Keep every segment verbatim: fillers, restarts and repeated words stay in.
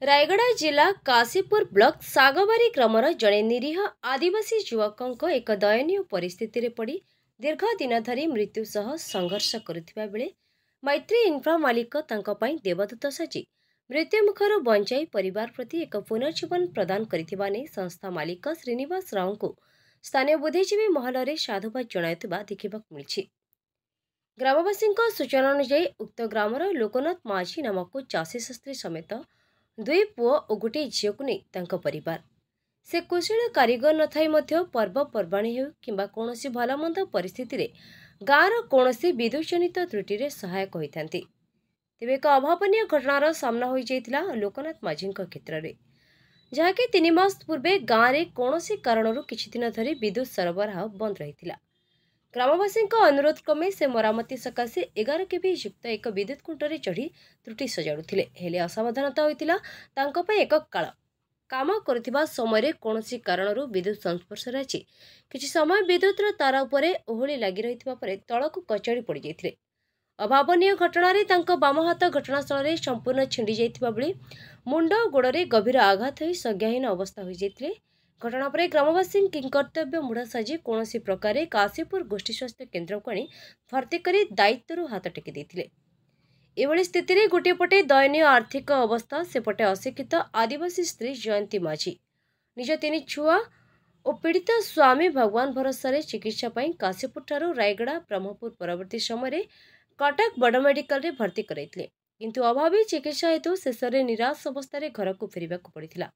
रायगड़ा जिला Kashipur block सागबारी grammar जड़े निरीह आदिवासी युवक एक दयनीय परिस्थिति रे पड़ी दीर्घ दिन धरी मृत्यु सह संघर्ष करुथिबा बेले मैत्री इन्फ्रा मालिक तांको पई देवदूत साजी मृत्यु मुखर बंचाई परिवार प्रति एक पुनर्जीवन प्रदान करिथिबा नै संस्था मालिक श्रीनिवास राव को स्थानीय बुद्धिजीवी महल रे साधुवाद जणाइथिबा देखिबाक मिलछि। ग्रामवासी सूचना अनुसार उक्त ग्रामर लोकनाथ माझी नामक चाषी शास्त्री समेत दुई पुओ और गोटे झील को नहीं तांको परिवार से कुशल कारीगर न थाई मध्य पर्वपर्वाणी हो किंबा कौनसी भलमंद परिस्थिति रे गाँवर कौनसी विद्युत जनित त्रुटि रे सहायक होइथांती। तेबे एक अभावनीय घटनार सामना हो जाइतिला लोकनाथ माझी क्षेत्र में, जहाँकि तीन मास पूर्वे गाँव में कौनसी कारणरू किछि दिन धरी विद्युत सरबराह बंद रहितिला। ग्रामवासी अनुरोध क्रमे से मरामती सकाशे एगार केवी युक्त एक विद्युत खुंटरे चढ़ी त्रुटि सजाड़ुथिले, हेले असावधानता होइतिला तांको पई एक काल काम करथिबा समय कौनसी कारणरू विद्युत संस्पर्श आछि किछि समय विद्युत तार उपरे ओहଳି लागि रहिथिबा परे तळकु कचड़ी पड़ी जाइथिले। अभावनीय घटनारे तांको बाम हाथ घटनास्थल रे संपूर्ण छिंडी जाइथिबा बेले मुंड गोड़े गभीर आघात होई संज्ञाहीन अवस्था होई जाइथिले। घटना पर ग्रामवासी किंकर्तव्य मुढ़ साजी कौन प्रकार काशीपुर गोष्ठी स्वास्थ्य केन्द्र को आनी भर्ती कर दायित्व हाथ टेकी देथिले। एभली स्थिति रे गोटे पटे दयनीय आर्थिक अवस्था, सेपटे अशिक्षित आदिवासी स्त्री जयंती माझी निज तीन छुआ और पीड़ित स्वामी भगवान भरोसा रे चिकित्सा पई काशीपुर ठारू रायगड़ा ब्रह्मपुर परवर्ती समय कटक बड़ मेडिकल रे भर्ती कराइथिले, किंतु अभावी चिकित्सा हेतु शेष में निराश अवस्था रे घर को फेरिबाक पड़िथिला।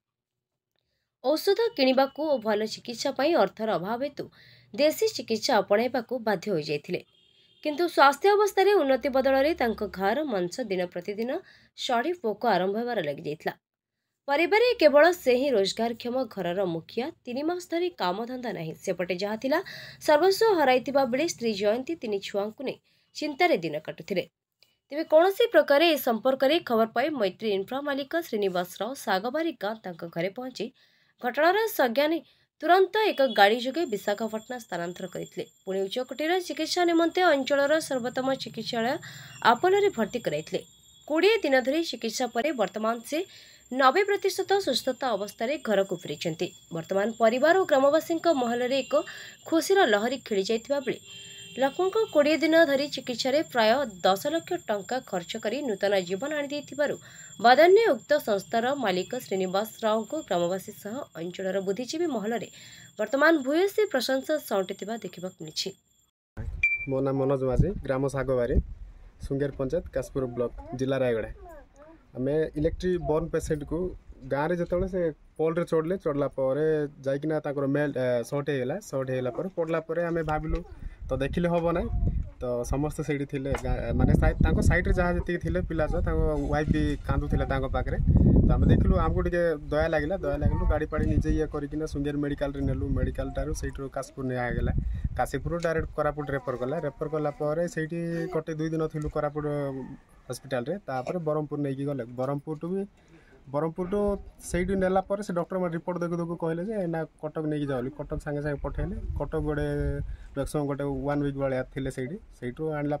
औषध किणवाकू और भल चिकित्सा पई अर्थर अभाव हेतु देशी चिकित्सा अपणाइबाकू बाध्य हो जाइथिले, किंतु स्वास्थ्य अवस्था रे उन्नति बदल रे तांको घर मंच दिन प्रतिदिन सड़ी पोक आरंभ होबार लगी जाइथिला। परिवार केवल से ही रोजगारक्षम घरर मुखिया तीन मास धरी काम धंदा नहीं, सेपटे जहा थिला सर्वस्व हराइथिबा बेले स्त्री जयंती तीन छुआंकू ने चिंतारे दिन काटुथिले। तेबे कौनसी प्रकार ए संपर्क रे खबर पाई मैत्री इन्फ्रा मालिक श्रीनिवास राव सागबारी गाँ तांको घरे पहुंची घटनार संज्ञा नहीं तुरंत एक गाड़ी जोगे विशाखापट्टनम स्थानांतर करते पुणी उच्चकोटीर चिकित्सा निमंते अंचलर सर्वोत्तम चिकित्सालय आपोलो भर्ती कराइथिले। कोड़े दिन धरी चिकित्सा पर वर्तमान से नब्बे प्रतिशत सुस्थता अवस्था घर को फेरी। वर्तमान परिवार और ग्रामवासी महल में एक खुशीर लहरी खेली जाइथिबा बेले लोकों कोड़े दिन धरी चिकित्सा प्राय दस लाख टंका खर्च कर नूतन जीवन आनी बदान्य उक्त संस्थार मालिक श्रीनिवास राव को ग्रामवासी सह अंचलर बुद्धिजीवी महल में वर्तमान भूयसी प्रशंसा साउंटिथिबा देखिबाक मिलिछि। मो नाम मनोज माझी, ग्राम सागबारी, सुंगेर पंचायत, काशीपुर ब्लॉक, जिला रायगड़ा। आम इलेक्ट्रिक बर्न पेसेंट को गाँव में जो से पोल रे चढ़ले चढ़ला जाइकिना मेल सर्ट होगा सर्ट होगा पड़ला आम भाविलु तो देखिले हम ना तो समस्त से माने साइड रे जहाँ जी थे पिला वाइफ भी कांदुले पाखे तो आम देखलु आमको टे दया लगे दया लगे गाड़ी पाड़ी निजे ये करना सुंगेर मेडिकल रे नेलु मेडिकल टारू से काशीपुर निगला काशीपुर डायरेक्ट कोरापुट रेफर कला रेफर कलापर से कटे दुई दिन थी कोरापुट हॉस्पिटल रे तापर ब्रह्मपुर नहीं गले ब्रह्मपुर टू भी ब्रह्मपुर टू से नेला से डॉक्टर रिपोर्ट देखु देखु कहले ना कटक नहीं जाओ कटक सांगे सांगे पठेले कटक गोटे मैक्सिमम गोटे वन वीक भाया थे से आणला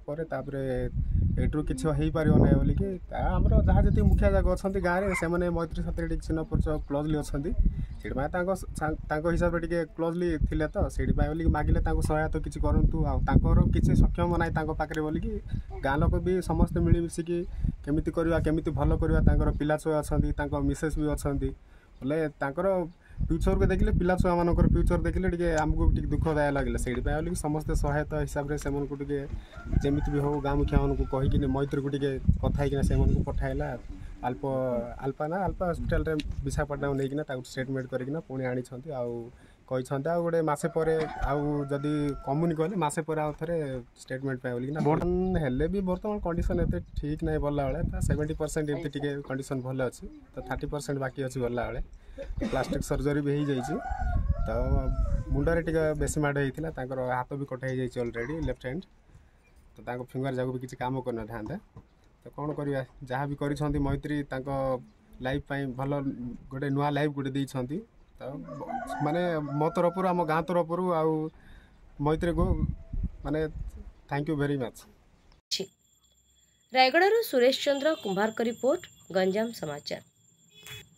एटू कि हो पार ना बोलिकी आम जहाँ जी मुखिया जाक अच्छा गाँव में से मैत्री साथी चिन्ह परिचय क्लोजली अच्छा हिसाब से क्लोजली थे तो से मागिले सहायता किसी करूँ किसी सक्षम ना पाखे बोलिकी गाँ लोक भी समस्ते मिलमिशिकी केमिति करवा केमिति भल करवा पिला छुआ अच्छा मिसेस भी अच्छा बोले फ्यूचर को देखिले पिला छुआ मान फ्यूचर देखिले आमको दुखदाय लगे से समस्ते सहायता हिसाब से जमीती भी हो गाँ मुखिया मानक कहीकि मैत्री को कथा से पठाइला अल्प अल्पा ना अल्पा हॉस्पिटल रे विशाखापट्टनम नहीं स्टेटमेंट करना पुणी आनी कहते आ गोटे मसे पर आदि कमुनि कहले मसे पर आउ थे स्टेटमेंट बोलिना बर्तमान हेले भी बर्तमान कंडीशन एत ठीक ना बोला बेले सेवेन्टी परसेंट एमती टे कंडीशन भल अच्छी तो थर्टी परसेंट बाकी अच्छी गला बेले प्लास्टिक सर्जरी भी हो जाइए तो मुंडे टे बेसी माड़ होता हाथ भी कटा हो ऑलरेडी लेफ्ट हैंड तो फिंगर जाक भी किसी काम करना था तो कौन करवा जहाँ भी कर मैत्री लाइफ पाई भल गोटे नुआ लाइफ गोटे देती तो माने मो तरफ आम गाँ तरफ आउ मैत्री को माने thank you very much. Rayagada Suresh Chandra Kumbhar का रिपोर्ट, गंजाम समाचार।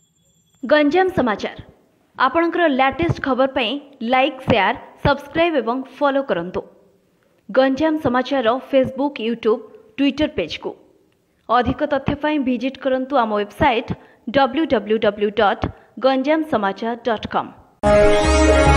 गंजाम समाचार आपणकर लेटेस्ट खबर पई लाइक शेयर सब्सक्राइब एवं फॉलो करंतु। गंजाम समाचार फेसबुक यूट्यूब ट्विटर पेज को अधिक तथ्य पई विजिट करंतु आम website W W W dot Ganjam Samachar dot com.